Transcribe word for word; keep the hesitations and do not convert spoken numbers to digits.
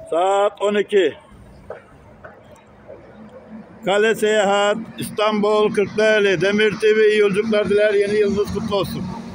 Saat on iki. Kale Seyahat İstanbul Kırklareli Demir T V iyi yolculuklar diler. Yeni yılınız kutlu olsun.